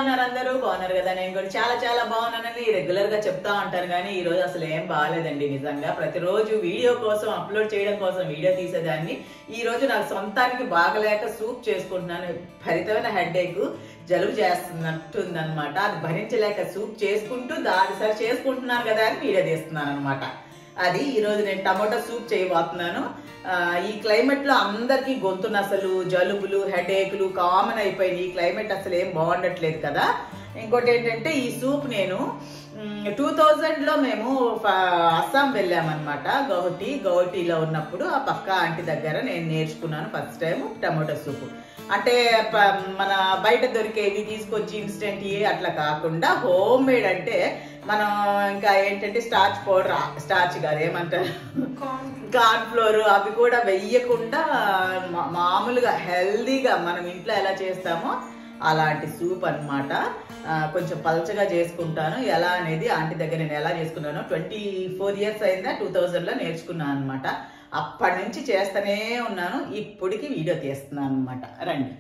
ఉన్నారు అందరూ బాగున్నారు కదా? నేను కూడా చాలా చాలా బాగున్నానని రెగ్యులర్ గా చెప్తా ఉంటాను, కానీ ఈ రోజు అసలు ఏం బాగాలేదండి. నిజంగా ప్రతిరోజు వీడియో కోసం అప్లోడ్ చేయడం కోసం వీడియో తీసేదాన్ని. ఈ రోజు నాకు సొంతానికి బాగలేక సూప్ చేసుకుంటున్నాను. భరితమైన హెడేక్, జలుబు చేస్తున్నట్టుంది అనమాట. అది భరించలేక సూప్ చేసుకుంటూ దాని సరి చేసుకుంటున్నాను కదా అని వీడియో తీస్తున్నాను అనమాట. అది ఈ రోజు నేను టమాటో సూప్ చేయబోతున్నాను. ఈ క్లైమేట్ లో అందరికి గొంతున అసలు జలుబులు, హెడేక్లు కామన్ అయిపోయింది. ఈ క్లైమేట్ అసలు ఏం బాగుండట్లేదు కదా. ఇంకోటి ఏంటంటే ఈ సూప్ నేను 2000లో మేము అస్సాం వెళ్ళామన్నమాట. గౌహటిలో ఉన్నప్పుడు ఆ పక్క ఆంటీ దగ్గర నేను నేర్చుకున్నాను ఫస్ట్ టైం టమాటో సూప్. అంటే మన బయట దొరికేవి తీసుకొచ్చి ఇన్స్టెంట్ అట్లా కాకుండా హోమ్ మేడ్, అంటే మనం ఇంకా ఏంటంటే స్టార్చ్ పౌడర్, స్టార్చ్ కాదు ఏమంటారు, కార్న్ ఫ్లోర్ అవి కూడా వెయ్యకుండా మామూలుగా హెల్దీగా మనం ఇంట్లో ఎలా చేస్తామో అలాంటి సూప్ అన్నమాట. కొంచెం పలచగా చేసుకుంటాను. ఎలా అనేది ఆంటీ దగ్గర నేను ఎలా చేసుకున్నాను 24 years అయిందా, 2000లో నేర్చుకున్నాను అనమాట. అప్పటి నుంచి చేస్తూనే ఉన్నాను. ఇప్పటికి వీడియో తీస్తున్నాను అనమాట. రండి.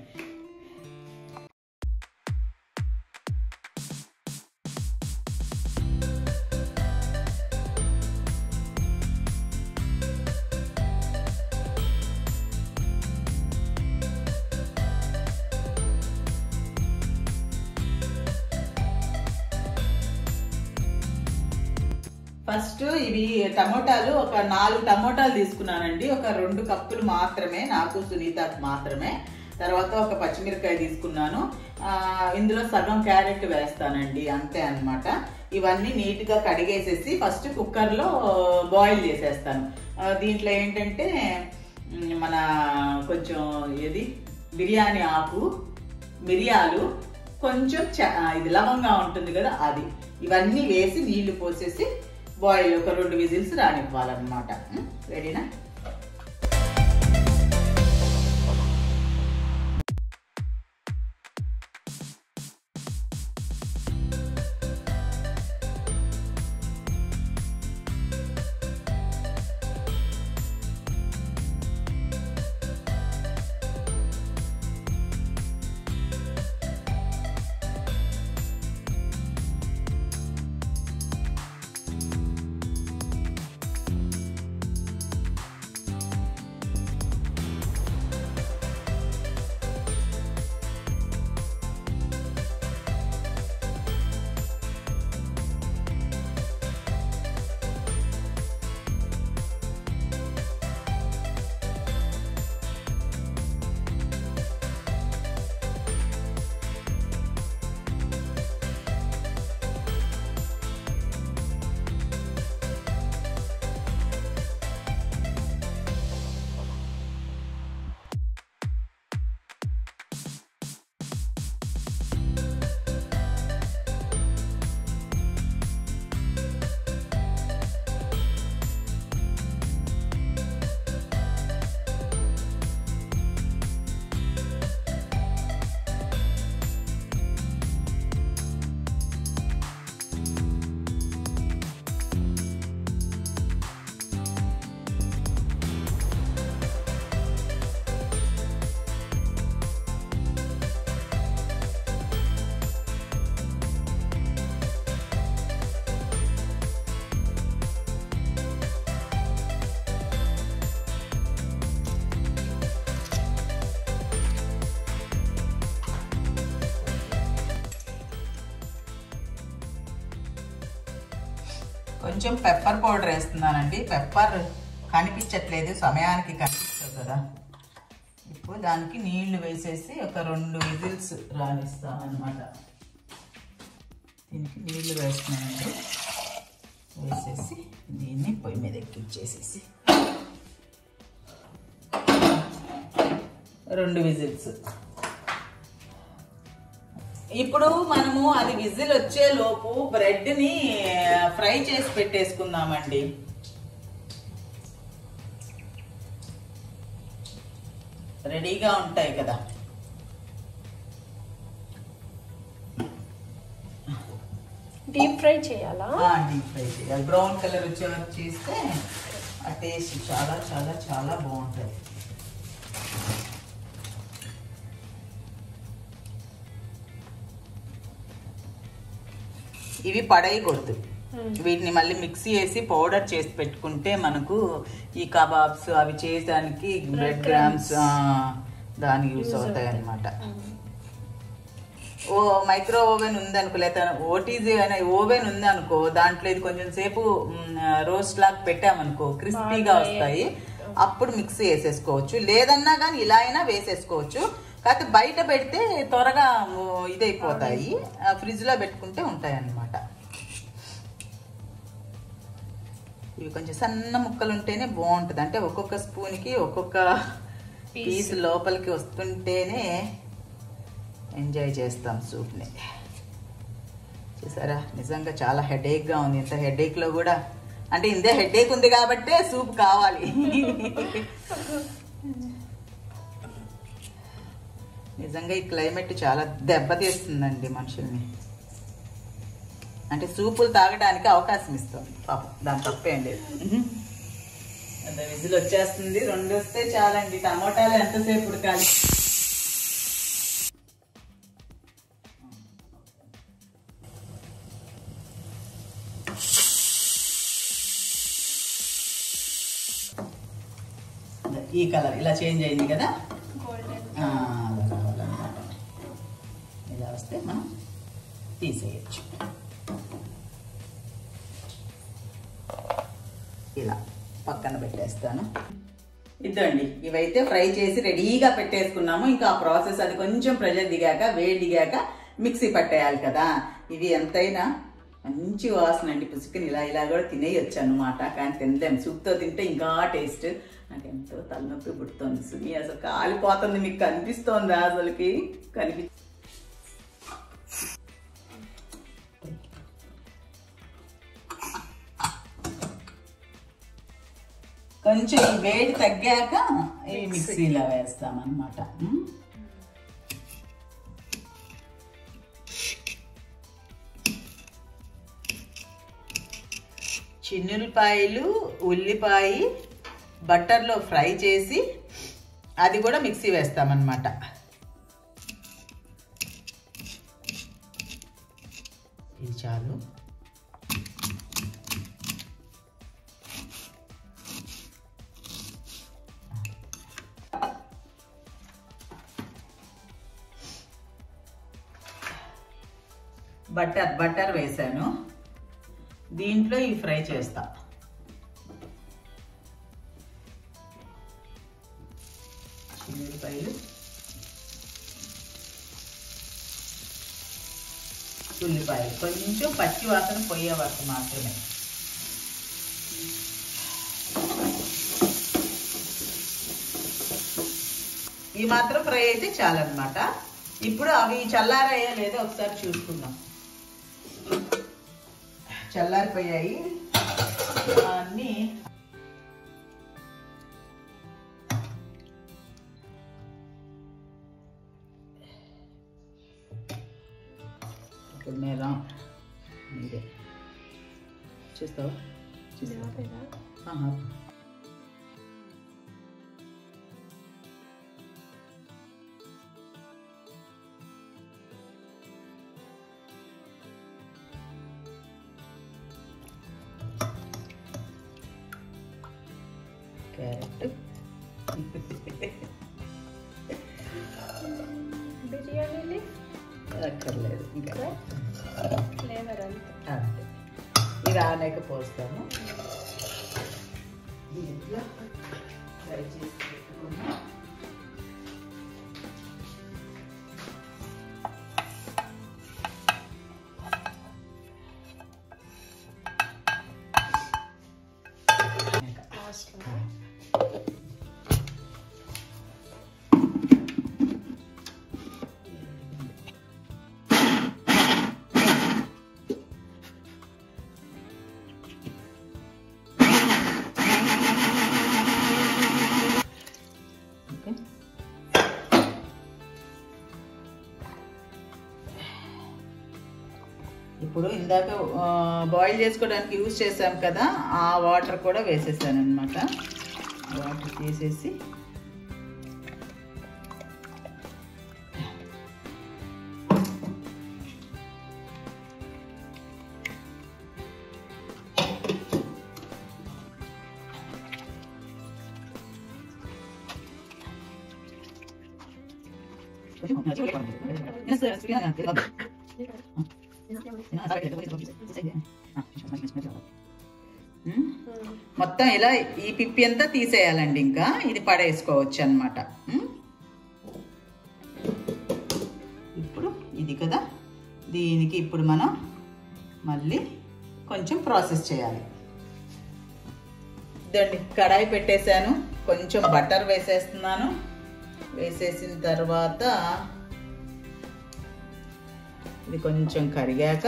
ఫస్ట్ ఇవి టమోటాలు ఒక 4 టమోటాలు తీసుకున్నానండి. ఒక 2 కప్పులు మాత్రమే, నాకు సునీతకు మాత్రమే. తర్వాత ఒక పచ్చిమిరకాయ తీసుకున్నాను. ఇందులో సగం క్యారెట్ వేస్తానండి, అంతే అన్నమాట. ఇవన్నీ నీట్గా కడిగేసేసి ఫస్ట్ కుక్కర్లో బాయిల్ చేసేస్తాను. దీంట్లో ఏంటంటే మన కొంచెం బిర్యానీ ఆకు, మిరియాలు, కొంచెం ఇది లవంగా ఉంటుంది కదా అది, ఇవన్నీ వేసి నీళ్లు పోసేసి బాయిల్ ఒక 2 విజిల్స్ రానివ్వాలన్నమాట. రెడీనా? కొంచెం పెప్పర్ పౌడర్ వేస్తున్నానండి. పెప్పర్ కనిపించట్లేదు, సమయానికి కనిపిస్తుంది కదా. ఇప్పుడు దానికి నీళ్లు వేసేసి ఒక 2 విజిల్స్ రానిస్తాను అనమాట. దీనికి నీళ్లు వేస్తున్నానండి. వేసేసి దీన్ని పొయ్యి మీద ఎక్కించేసేసి 2 విజిల్స్. ఇప్పుడు మనము అది విజిల్ వచ్చే లోపు బ్రెడ్ ని ఫ్రై చేసి పెట్టేసుకుందామండి. రెడీగా ఉంటాయి కదా. డీప్ ఫ్రై చేయాలా? డీప్ ఫ్రై చేయాలి. బ్రౌన్ కలర్ వచ్చే వరకు చేస్తే ఆ టేస్ట్ చాలా చాలా చాలా బాగుంటుంది. ఇవి పడేయకూడదు. వీటిని మళ్ళీ మిక్సీ వేసి పౌడర్ చేసి పెట్టుకుంటే మనకు ఈ కబాబ్స్ అవి చేయడానికి బ్రెడ్ గ్రామ్స్ దానికి యూస్ అవుతాయి అన్నమాట. మైక్రో ఓవెన్ ఉందనుకో, లేదా ఓటీజీ అనే ఓవెన్ ఉందనుకో, దాంట్లో ఇది కొంచెం సేపు రోస్ట్ లాగా పెట్టామనుకో క్రిస్పీగా వస్తాయి. అప్పుడు మిక్సీ వేసేసుకోవచ్చు, లేదన్నా కానీ ఇలా అయినా వేసేసుకోవచ్చు. కాకపోతే బయట పెడితే త్వరగా ఇదైపోతాయి, ఫ్రిడ్జ్ లో పెట్టుకుంటే ఉంటాయి అన్నమాట. ఇవి కొంచెం సన్న ముక్కలు ఉంటేనే బాగుంటుంది, అంటే ఒక్కొక్క స్పూన్కి ఒక్కొక్క పీస్ లోపలికి వస్తుంటేనే ఎంజాయ్ చేస్తాం సూప్ని. చూసారా, నిజంగా చాలా హెడేక్గా ఉంది. ఇంత హెడేక్లో కూడా, అంటే ఇందే హెడేక్ ఉంది కాబట్టే సూప్ కావాలి. నిజంగా ఈ క్లైమేట్ చాలా దెబ్బతీస్తుందండి మనుషుల్ని, అంటే సూపులు తాగడానికి అవకాశం ఇస్తుంది పాపం, దాని తప్పేం లేదు. అంత విజిల్ వచ్చేస్తుంది, 2 వస్తే చాలండి. టమోటాలు ఎంతసేపు ఉడకాలి? ఈ కలర్ ఇలా చేంజ్ అయింది కదా, ఇలా వస్తే మనం తీసేయచ్చు. ఇలా పక్కన పెట్టేస్తాను. ఇదండి, ఇవైతే ఫ్రై చేసి రెడీగా పెట్టేసుకున్నాము. ఇంకా ఆ ప్రాసెస్ అది కొంచెం ప్రెషర్ దిగాక, వేడి దిగాక మిక్సీ పట్టేయాలి కదా. ఇవి ఎంతైనా మంచి వాసన అండి, పుసుకుని ఇలా ఇలా కూడా తినేయచ్చు అనమాట. కానీ తినలేము, సూప్తో తింటే ఇంకా టేస్ట్. నాకు ఎంతో తలనొప్పి పుడుతుంది సుమి, అసలు కాలిపోతుంది. మీకు కనిపిస్తోందా? అసలుకి కొంచెం ఈ వేడి తగ్గాక ఈ మిక్సీలో వేస్తామన్నమాట. చిన్నులపాయలు, ఉల్లిపాయ బటర్లో ఫ్రై చేసి అది కూడా మిక్సీ వేస్తామన్నమాట. ఇది చాలు. బటర్ వేసాను, దీంట్లో ఈ ఫ్రై చేస్తా. ఉల్లిపాయలు, ఉల్లిపాయలు కొంచెం పచ్చి వాసన పోయే వరకు మాత్రమే. ఈ మాత్రం ఫ్రై అయితే చాలన్నమాట. ఇప్పుడు అవి చల్లారయ్యా లేదో ఒకసారి చూసుకుందాం. చల్లారిపోయాయి అన్నీ. మేరా మీరే చూస్తావా? క్యారెట్, బిర్యానీ అక్కర్లేదు ఇంకా ఫ్లేవర్ అంతే. ఇది ఆనేక పోస్తాము. దీంట్లో ఫ్రై చేసి పెట్టుకున్నాం. ఇప్పుడు ఇందాక బాయిల్ చేసుకోవడానికి యూజ్ చేసాం కదా, ఆ వాటర్ కూడా వేసేసాను అనమాట. వాటర్ తీసేసి మొత్తం ఇలా ఈ పిప్పి అంతా తీసేయాలండి. ఇంకా ఇది పడేసుకోవచ్చు అన్నమాట. ఇప్పుడు ఇది కదా, దీనికి ఇప్పుడు మనం మళ్ళీ కొంచెం ప్రాసెస్ చేయాలి. ఇదండి కడాయి పెట్టేశాను, కొంచెం బటర్ వేసేస్తున్నాను. వేసేసిన తర్వాత ఇది కొంచెం కరిగాక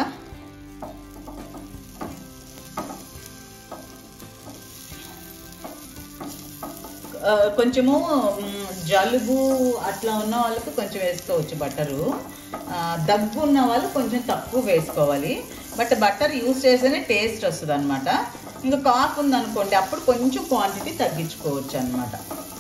కొంచెము జలుబు అట్లా ఉన్న వాళ్ళకి కొంచెం వేసుకోవచ్చు బటరు. దగ్గు ఉన్న వాళ్ళు కొంచెం తక్కువ వేసుకోవాలి. బట్ బటర్ యూజ్ చేస్తేనే టేస్ట్ వస్తుంది అనమాట. ఇంకా కాఫ్ ఉందనుకోండి అప్పుడు కొంచెం క్వాంటిటీ తగ్గించుకోవచ్చు అనమాట.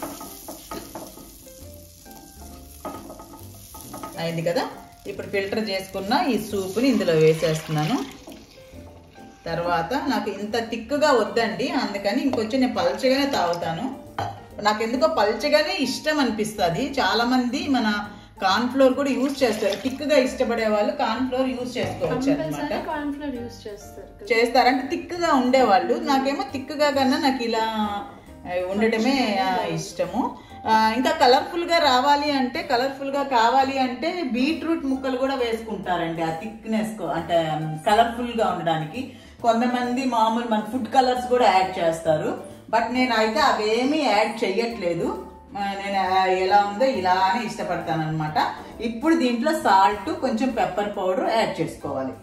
అయింది కదా. ఇప్పుడు ఫిల్టర్ చేసుకున్న ఈ సూప్ని ఇందులో వేసేస్తున్నాను. తర్వాత నాకు ఇంత థిక్గా వద్దండి, అందుకని ఇంకొంచెం నేను పల్చగానే తాగుతాను. నాకు ఎందుకో పల్చగానే ఇష్టం అనిపిస్తుంది. చాలా మంది మన కార్న్ఫ్లోర్ కూడా యూజ్ చేస్తారు. థిక్గా ఇష్టపడే వాళ్ళు కార్న్ఫ్లోర్ యూజ్ చేసుకోవచ్చు అనమాట. చేస్తారంటే థిక్గా ఉండేవాళ్ళు. నాకేమో థిక్గా కన్నా నాకు ఇలా ఉండటమే ఇష్టము. ఇంకా కలర్ఫుల్గా రావాలి అంటే, కలర్ఫుల్గా కావాలి అంటే బీట్రూట్ ముక్కలు కూడా వేసుకుంటారండి ఆ థిక్నెస్ అంటే కలర్ఫుల్గా ఉండడానికి. కొంతమంది మామూలు మన ఫుడ్ కలర్స్ కూడా యాడ్ చేస్తారు. బట్ నేను అయితే అవేమీ యాడ్ చెయ్యట్లేదు. నేను ఎలా ఉందో ఇలానే ఇష్టపడతాను అనమాట. ఇప్పుడు దీంట్లో సాల్ట్, కొంచెం పెప్పర్ పౌడర్ యాడ్ చేసుకోవాలి.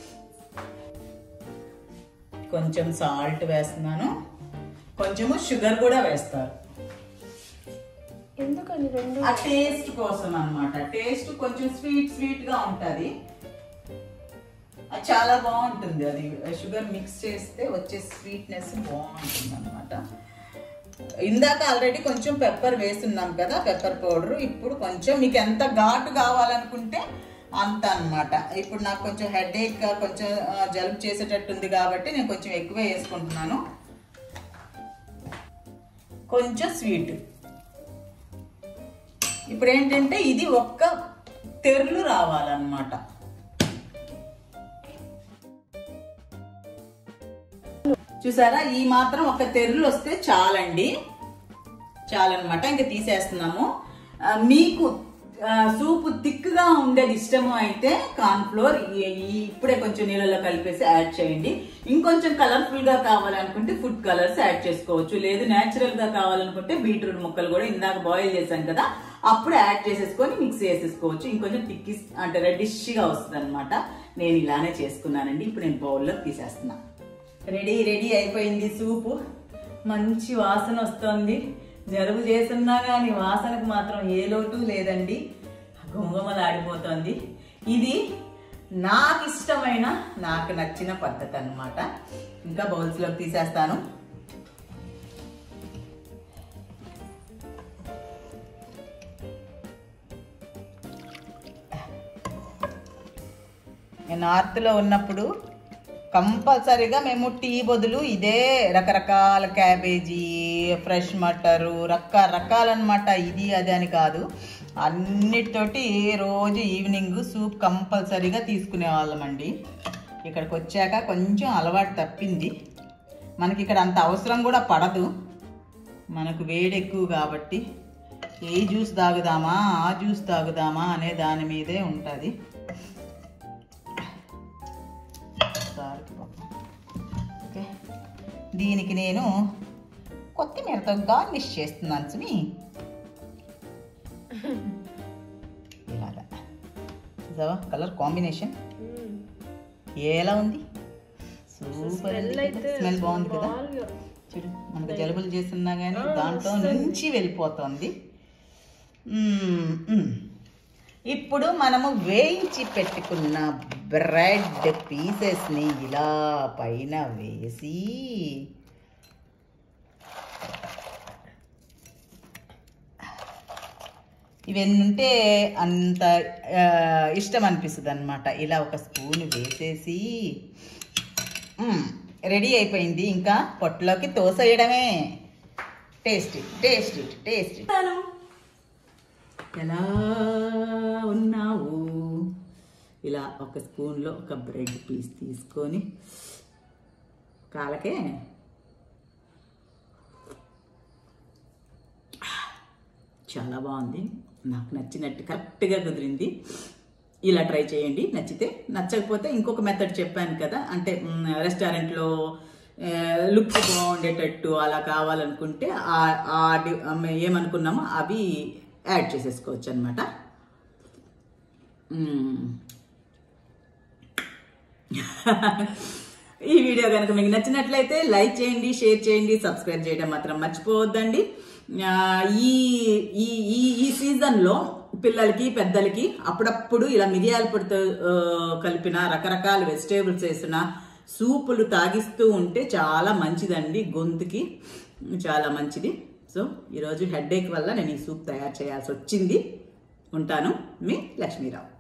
కొంచెం సాల్ట్ వేస్తున్నాను, కొంచెము షుగర్ కూడా వేస్తారు. ఎందుకని రెండు? ఆ టేస్ట్ కోసం అన్నమాట. టేస్ట్ కొంచెం స్వీట్ స్వీట్ గా ఉంటది, అది చాలా బాగుంటుంది. అది షుగర్ మిక్స్ చేస్తే వచ్చే స్వీట్నెస్ బాగుంటుంది అనమాట. ఇందాక ఆల్రెడీ కొంచెం పెప్పర్ వేస్తున్నాం కదా, పెప్పర్ పౌడర్. ఇప్పుడు కొంచెం మీకు ఎంత ఘాటు కావాలనుకుంటే అంత అన్నమాట. ఇప్పుడు నాకు కొంచెం హెడేక్, కొంచెం జలుబు చేసేటట్టుంది కాబట్టి నేను కొంచెం ఎక్కువ వేసుకుంటున్నాను. కొంచెం స్వీట్. ఇప్పుడు ఏంటంటే ఇది ఒక్క తెర్లు రావాలన్నమాట. చూసారా, ఈ మాత్రం ఒక తెర్లు వస్తే చాలండి, చాలన్నమాట. ఇంకా తీసేస్తున్నాము. మీకు సూపు థిక్గా ఉండేది ఇష్టము అయితే కార్న్ఫ్లోర్ ఇప్పుడే కొంచెం నీళ్ళలో కలిపేసి యాడ్ చేయండి. ఇంకొంచెం కలర్ఫుల్గా కావాలనుకుంటే ఫుడ్ కలర్స్ యాడ్ చేసుకోవచ్చు. లేదు న్యాచురల్గా కావాలనుకుంటే బీట్రూట్ ముక్కలు కూడా ఇందాక బాయిల్ చేశాం కదా, అప్పుడు యాడ్ చేసేసుకొని మిక్స్ చేసేసుకోవచ్చు. ఇంకొంచెం థిక్ అంటే రెడ్డిష్గా వస్తుంది అనమాట. నేను ఇలానే చేసుకున్నానండి. ఇప్పుడు నేను బౌల్లో తీసేస్తున్నా. రెడీ అయిపోయింది సూపు. మంచి వాసన వస్తుంది. జలుబు చేస్తున్నా కానీ వాసనకు మాత్రం ఏ లోటు లేదండి, గుమగుమలాడిపోతుంది. ఇది నాకు ఇష్టమైన, నాకు నచ్చిన పద్ధతి అన్నమాట. ఇంకా బౌల్స్లోకి తీసేస్తాను. నార్త్లో ఉన్నప్పుడు కంపల్సరీగా మేము టీ బదులు ఇదే రకరకాల క్యాబేజీ, ఫ్రెష్ మటరు, రకరకాలన్నమాట. ఇది అది అని కాదు, అన్నిటితోటి రోజు ఈవినింగ్ సూప్ కంపల్సరీగా తీసుకునే వాళ్ళమండి. ఇక్కడికి వచ్చాక కొంచెం అలవాటు తప్పింది. మనకి ఇక్కడ అంత అవసరం కూడా పడదు, మనకు వేడి ఎక్కువ కాబట్టి ఏ జ్యూస్ తాగుదామా ఆ జ్యూస్ తాగుదామా అనే దాని మీదే ఉంటుంది. ఓకే, దీనికి నేను కొత్తిమీరతో గార్నిష్ చేస్తున్నాను సుమి. ఇలాగా చూసావా కలర్ కాంబినేషన్ ఎలా ఉంది? సూపర్. స్మెల్ బాగుంది కదా. చూడు, మనకు జలుబులు చేస్తున్నా కానీ దాంట్లో నుంచి వెళ్ళిపోతుంది. ఇప్పుడు మనము వేయించి పెట్టుకున్న బ్రెడ్ పీసెస్ని ఇలా పైన వేసి ఇవన్నుంటే అంత ఇష్టం అనిపిస్తుంది అనమాట. ఇలా ఒక స్పూన్ వేసేసి రెడీ అయిపోయింది. ఇంకా పొట్టులోకి తోసేయడమే. Tasty tasty tasty. ఎలా ఉన్నావు? ఇలా ఒక స్పూన్లో ఒక బ్రెడ్ పీస్ తీసుకొని కాలకే చాలా బాగుంది, నాకు నచ్చినట్టు కరెక్ట్గా కుదిరింది. ఇలా ట్రై చేయండి, నచ్చితే. నచ్చకపోతే ఇంకొక మెథడ్ చెప్పాను కదా, అంటే రెస్టారెంట్లో లుక్ బాగుండేటట్టు అలా కావాలనుకుంటే ఏమనుకున్నామో అవి యాడ్ చేసేసుకోవచ్చు అనమాట. ఈ వీడియో కనుక మీకు నచ్చినట్లయితే లైక్ చేయండి, షేర్ చేయండి, సబ్స్క్రైబ్ చేయడం మాత్రం మర్చిపోవద్దండి. ఈ ఈ ఈ సీజన్లో పిల్లలకి పెద్దలకి అప్పుడప్పుడు ఇలా మిరియాల పొడితో కలిపిన రకరకాల వెజిటేబుల్స్ వేసిన సూపులు తాగిస్తూ ఉంటే చాలా మంచిదండి, గొంతుకి చాలా మంచిది. సో ఈరోజు హెడేక్ వల్ల నేను ఈ సూప్ తయారు చేయాల్సి వచ్చింది. ఉంటాను, మీ లక్ష్మీరావు.